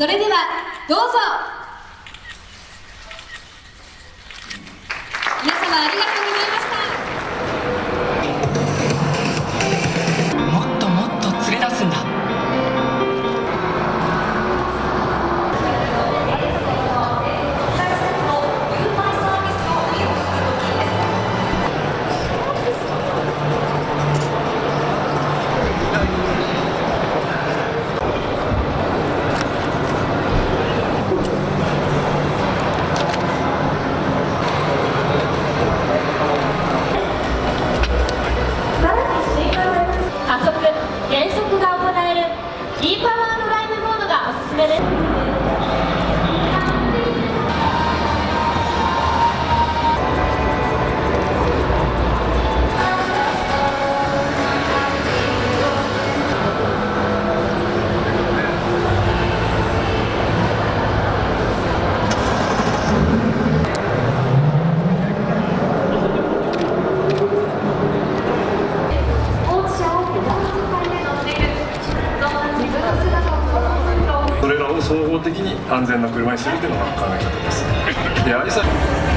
それではどうぞ。皆様ありがとうございました。 もっともっと連れ出すんだ。 減速が行える e パワードライブモードがおすすめです。 それらを総合的に安全な車にするというのが考え方です。で、